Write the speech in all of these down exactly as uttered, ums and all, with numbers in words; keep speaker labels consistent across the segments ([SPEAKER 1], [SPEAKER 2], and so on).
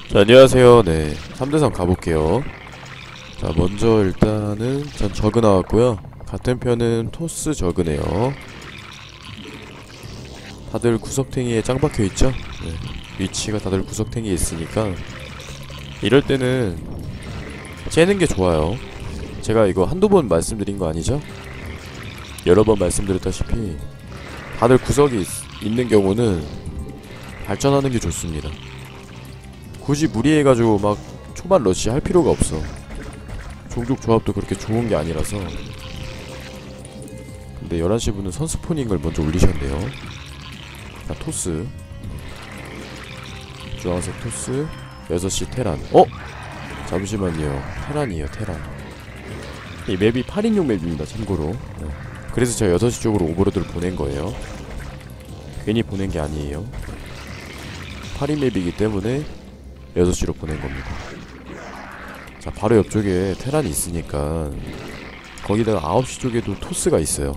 [SPEAKER 1] 자, 안녕하세요. 네, 삼 대 삼 가볼게요. 자, 먼저 일단은 전 저그 나왔고요. 같은 편은 토스 저그네요. 다들 구석탱이에 짱 박혀있죠? 네, 위치가 다들 구석탱이에 있으니까 이럴 때는 째는 게 좋아요. 제가 이거 한두 번 말씀드린 거 아니죠? 여러 번 말씀드렸다시피 다들 구석이 있, 있는 경우는 발전하는 게 좋습니다. 굳이 무리해가지고 막 초반 러쉬 할 필요가 없어. 종족 조합도 그렇게 좋은 게 아니라서. 근데 열한 시 분은 선스포닝을 먼저 올리셨네요. 자, 토스 주황색 토스 여섯 시 테란. 어? 잠시만요. 테란이에요, 테란. 이 맵이 팔 인용 맵입니다, 참고로. 네. 그래서 제가 여섯 시 쪽으로 오버로드를 보낸 거예요. 괜히 보낸 게 아니에요. 팔 인 맵이기 때문에 여섯 시로 보낸 겁니다. 자, 바로 옆쪽에 테란이 있으니까 거기다가 아홉 시 쪽에도 토스가 있어요.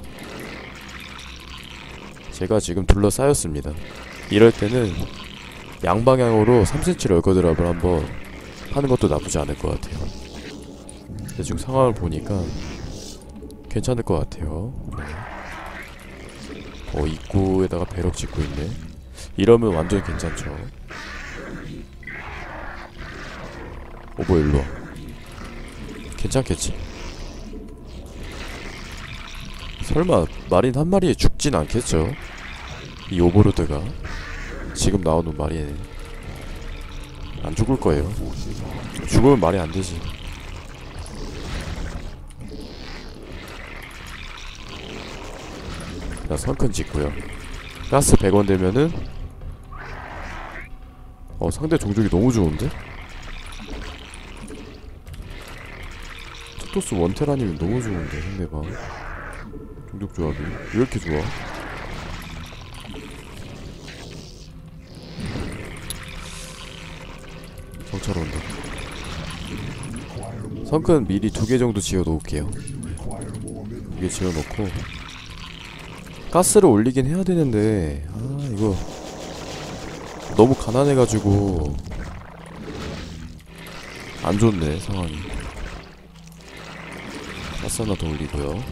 [SPEAKER 1] 제가 지금 둘러싸였습니다. 이럴 때는 양방향으로 삼 센티미터 럴커 드랍을 한번 하는 것도 나쁘지 않을 것 같아요. 근데 지금 상황을 보니까 괜찮을 것 같아요. 어, 입구에다가 배럭 짓고 있네. 이러면 완전 괜찮죠. 오버 일로와. 괜찮겠지? 설마 마린 한 마리에 죽진 않겠죠? 이 오버로드가 지금 나오는 마리에 안 죽을 거예요. 죽으면 말이 안 되지. 자, 선큰 짓고요. 가스 백 원 되면은 어, 상대 종족이 너무 좋은데? 토토스 원테라님이 너무 좋은데, 상대방 종족 조합이 왜 이렇게 좋아? 정찰 온다. 성큰 미리 두 개 정도 지어 놓을게요. 두 개 지어 놓고 가스를 올리긴 해야 되는데, 아, 이거 너무 가난해가지고 안 좋네, 상황이. 가스 하나 더 올리고요.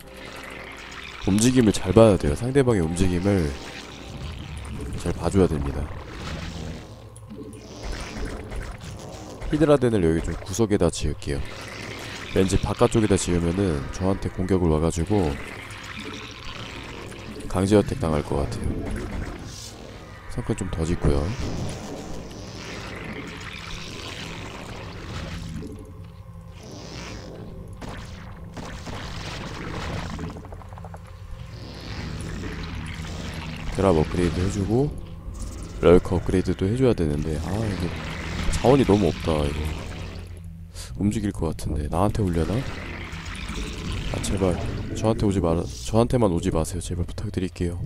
[SPEAKER 1] 움직임을 잘 봐야 돼요. 상대방의 움직임을 잘 봐줘야 됩니다. 히드라덴을 여기 좀 구석에다 지을게요. 왠지 바깥쪽에다 지으면은 저한테 공격을 와가지고 강제 어택 당할 것 같아요. 성큰 좀 더 짓고요. 드랍 업그레이드 해주고 럴커 업그레이드도 해줘야 되는데, 아, 이게 자원이 너무 없다. 이거 움직일 것 같은데 나한테 올려나? 아, 제발 저한테 오지 마라. 저한테만 오지 마세요, 제발 부탁드릴게요.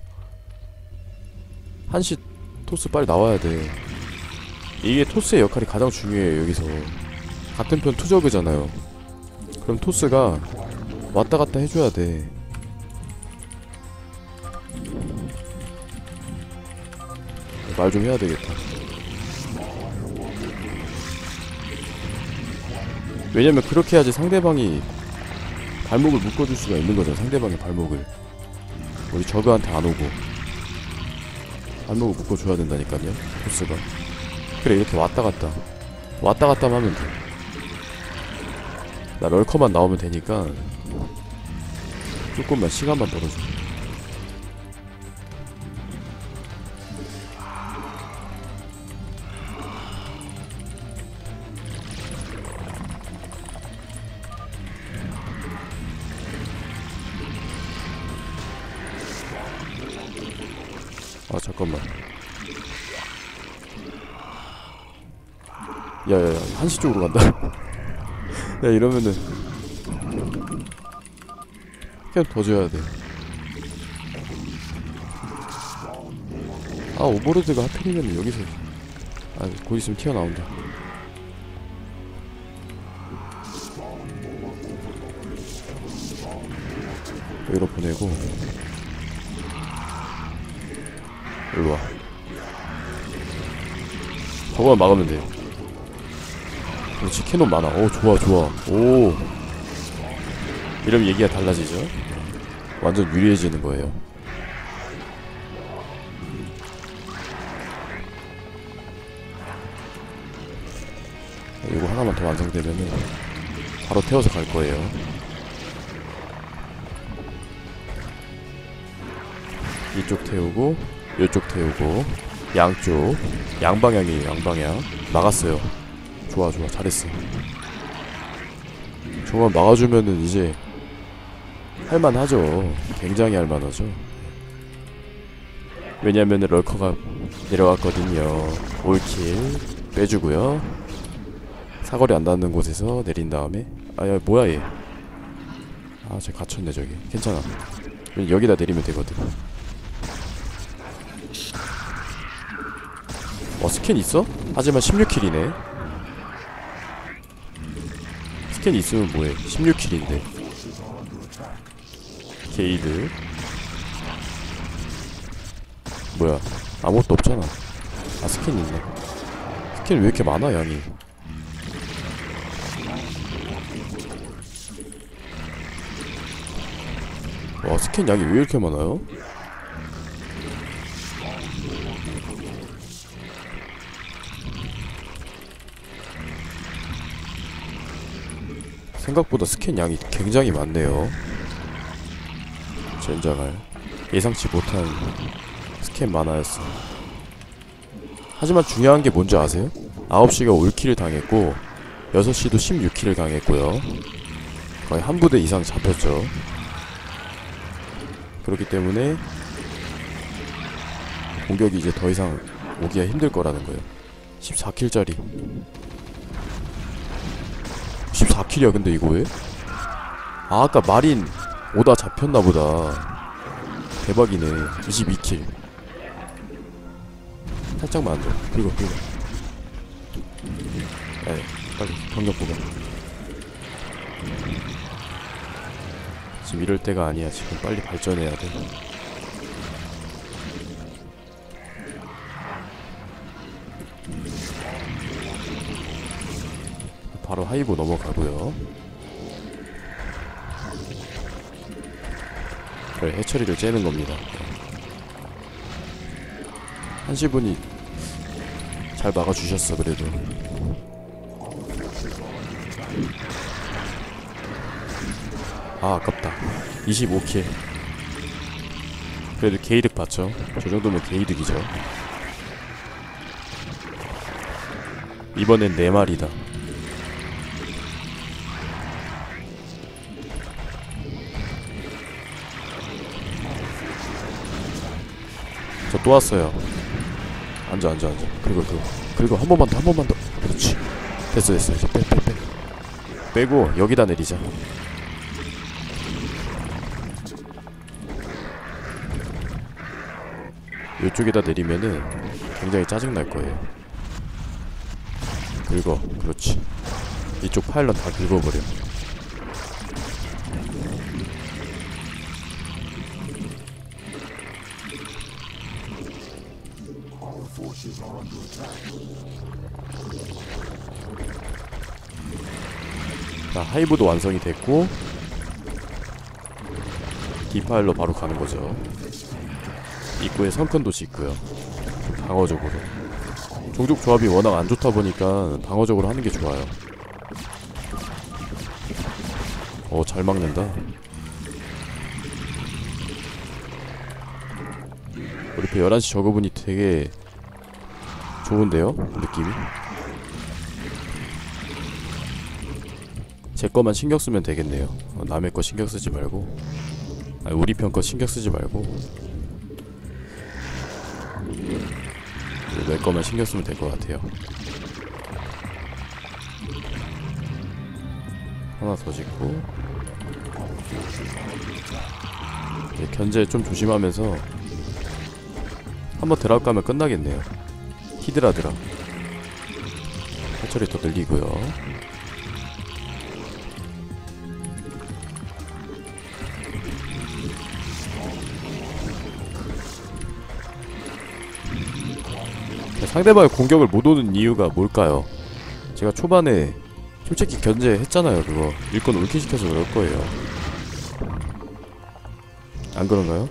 [SPEAKER 1] 한시 토스 빨리 나와야 돼. 이게 토스의 역할이 가장 중요해요. 여기서 같은 편 투저그잖아요. 그럼 토스가 왔다 갔다 해줘야 돼. 말 좀 해야 되겠다. 왜냐면 그렇게 해야지 상대방이 발목을 묶어줄 수가 있는 거잖아. 상대방의 발목을 우리 저그한테 안 오고 발목을 묶어줘야 된다니까요, 토스가. 그래, 이렇게 왔다 갔다 왔다 갔다 하면 돼. 나 럴커만 나오면 되니까 조금만 시간만 벌어줘. 아, 잠깐만. 야야야, 한시 쪽으로 간다. 야, 이러면은 그냥 더 줘야 돼. 아, 오버로드가 하필이면 여기서, 아, 곧 있으면 튀어나온다. 여기로 보내고 일로와. 저거만 막으면 돼요. 그렇지, 캐논 많아. 오, 좋아 좋아. 오, 이러면 얘기가 달라지죠. 완전 유리해지는 거예요. 이거 하나만 더 완성되면은 바로 태워서 갈 거예요. 이쪽 태우고 이쪽 태우고 양쪽 양방향이에요. 양방향 막았어요. 좋아 좋아, 잘했어. 저만 막아주면은 이제 할만하죠. 굉장히 할만하죠. 왜냐면은 럴커가 내려왔거든요. 올킬 빼주고요. 사거리 안 닿는 곳에서 내린 다음에, 아야 뭐야 얘. 아, 쟤 갇혔네 저기. 괜찮아. 여기다 내리면 되거든. 어, 스캔 있어? 하지만 십육 킬이네. 스캔 있으면 뭐해. 십육 킬인데. 게이드. 뭐야, 아무것도 없잖아. 아, 스캔 있네. 스캔 왜 이렇게 많아 양이. 와, 스캔 양이 왜 이렇게 많아요? 생각보다 스캔 양이 굉장히 많네요. 젠장할. 예상치 못한 스캔 많아였어. 하지만 중요한 게 뭔지 아세요? 아홉 시가 올킬을 당했고 여섯 시도 십육 킬을 당했고요. 거의 한 부대 이상 잡혔죠. 그렇기 때문에 공격이 이제 더 이상 오기가 힘들 거라는 거예요. 십사 킬짜리. 십사 킬이야 근데 이거 왜? 아, 아까 마린 오다 잡혔나보다. 대박이네. 이십이 킬. 살짝만 앉아. 그리고 그리고 에이, 빨리 병력 보자. 지금 이럴 때가 아니야. 지금 빨리 발전해야 돼. 바로 하이브 넘어가고요. 그래, 해처리를 째는 겁니다. 한시분이 잘 막아주셨어. 그래도 아, 아깝다. 이십오 킬. 그래도 게이득 봤죠. 저 정도면 게이득이죠. 이번엔 네 마리다. 저 또 왔어요. 앉아 앉아 앉아. 그리고 그리고 그리고 한 번만 더, 한 번만 더. 그렇지. 됐어 됐어. 이제 빼 빼 빼. 빼고 여기다 내리자. 이쪽에다 내리면은 굉장히 짜증 날 거예요. 긁어. 그렇지. 이쪽 파일럿 다 긁어버려. 자, 하이브도 완성이 됐고 디파일로 바로 가는 거죠. 입구에 성큰도 짓고요. 방어적으로. 종족 조합이 워낙 안 좋다 보니까 방어적으로 하는 게 좋아요. 어, 잘 막는다. 우리 편 열한 시 저거분이 되게 좋은데요? 느낌이? 제 거만 신경 쓰면 되겠네요. 어, 남의 거 신경 쓰지 말고. 아니, 우리 편 거 신경 쓰지 말고 내 거만 신경 쓰면 될 것 같아요. 하나 더 짓고 네, 견제 좀 조심하면서 한번 드랍 가면 끝나겠네요. 히드라 드랍. 해처리 더 늘리고요. 상대방의 공격을 못 오는 이유가 뭘까요? 제가 초반에 솔직히 견제했잖아요. 그거 일꾼 울키시켜서 그럴 거예요. 안 그런가요?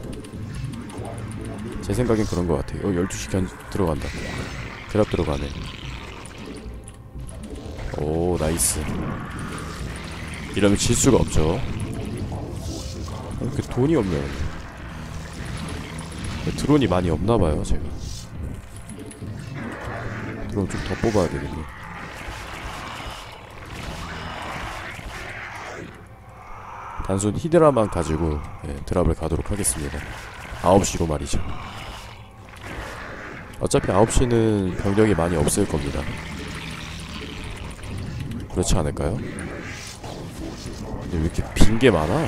[SPEAKER 1] 제 생각엔 그런 것 같아요. 어, 열두 시 견 들어간다. 드랍 들어가네. 오, 나이스. 이러면 질 수가 없죠. 이렇게 돈이 없네요. 드론이 많이 없나봐요, 제가. 드론 좀 더 뽑아야 되겠네. 단순 히드라만 가지고 예, 드랍을 가도록 하겠습니다. 아홉 시로 말이죠. 어차피 아홉 시는 병력이 많이 없을 겁니다. 그렇지 않을까요? 근데 왜 이렇게 빈 게 많아?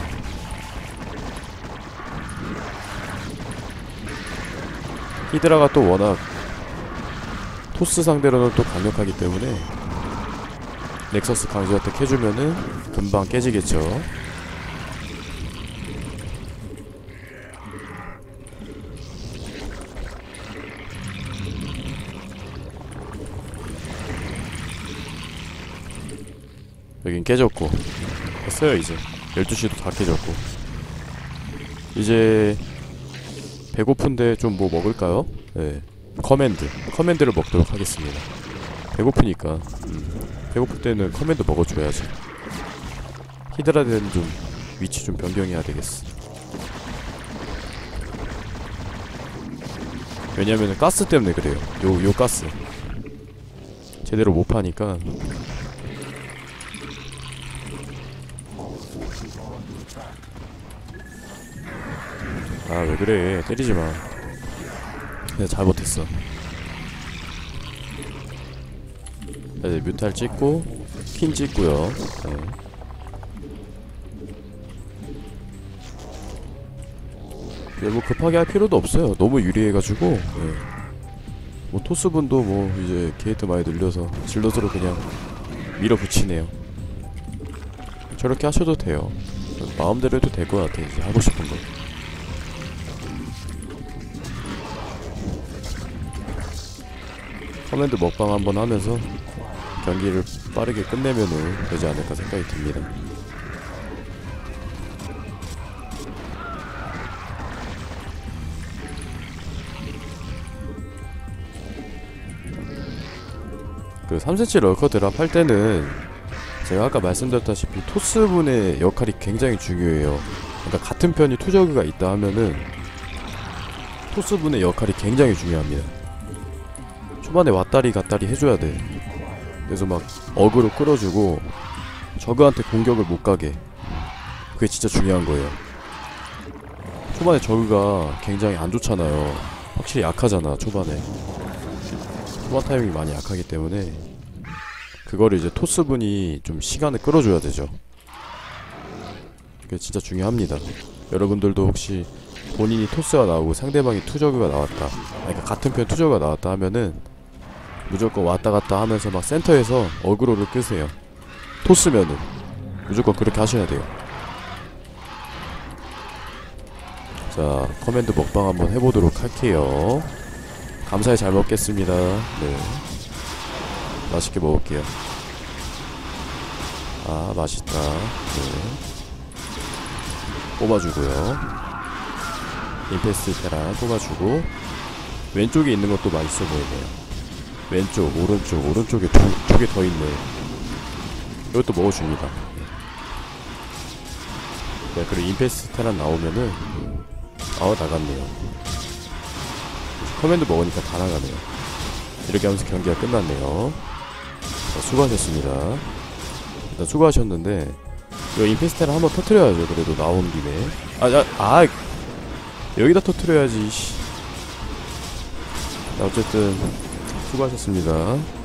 [SPEAKER 1] 히드라가 또 워낙 토스 상대로는 또 강력하기 때문에 넥서스 강제 어택 해주면은 금방 깨지겠죠. 여긴 깨졌고 됐어요. 이제 열두 시도 다 깨졌고 이제 배고픈데 좀 뭐 먹을까요? 네, 커맨드 커맨드를 먹도록 하겠습니다. 배고프니까 음, 배고플 때는 커맨드 먹어줘야지. 히드라는 좀 위치 좀 변경해야 되겠어. 왜냐면은 가스 때문에 그래요. 요, 요 가스 제대로 못 파니까. 아, 왜 그래. 때리지마. 내가 잘못했어. 자, 이제 뮤탈 찍고 퀸 찍고요. 네. 뭐 급하게 할 필요도 없어요. 너무 유리해가지고. 네. 뭐 토스분도 뭐 이제 게이트 많이 늘려서 질럿으로 그냥 밀어붙이네요. 저렇게 하셔도 돼요. 마음대로 해도 될 것 같아. 이제 하고 싶은 거. 커맨드 먹방 한번 하면서 경기를 빠르게 끝내면은 되지 않을까 생각이 듭니다. 그 삼 센치 럴커 드랍 할 때는 제가 아까 말씀드렸다시피 토스분의 역할이 굉장히 중요해요. 그러니까 같은 편이 투저그가 있다 하면은 토스분의 역할이 굉장히 중요합니다. 초반에 왔다리 갔다리 해줘야 돼. 그래서 막 어그로 끌어주고 저그한테 공격을 못 가게. 그게 진짜 중요한 거예요. 초반에 저그가 굉장히 안 좋잖아요. 확실히 약하잖아 초반에. 초반 타이밍이 많이 약하기 때문에 그거를 이제 토스분이 좀 시간을 끌어줘야 되죠. 그게 진짜 중요합니다. 여러분들도 혹시 본인이 토스가 나오고 상대방이 투저그가 나왔다, 그러니까 같은 편 투저그가 나왔다 하면은 무조건 왔다 갔다 하면서 막 센터에서 어그로를 끄세요. 토스면은 무조건 그렇게 하셔야 돼요. 자, 커맨드 먹방 한번 해보도록 할게요. 감사히 잘 먹겠습니다. 네, 맛있게 먹을게요. 아, 맛있다. 네, 뽑아주고요. 임페스 테란 뽑아주고 왼쪽에 있는 것도 맛있어 보이네요. 왼쪽, 오른쪽, 오른쪽에 두, 두 개 더 있네. 이것도 먹어줍니다. 네, 그리고 임페스 테란 나오면은 아우 나갔네요. 커맨드 먹으니까 다 나가네요. 이렇게 하면서 경기가 끝났네요. 자, 수고하셨습니다. 일단 수고하셨는데 이거 임페스 테란 한번 터트려야죠. 그래도 나온 김에. 아, 아, 아 여기다 터트려야지. 자, 어쨌든 수고하셨습니다.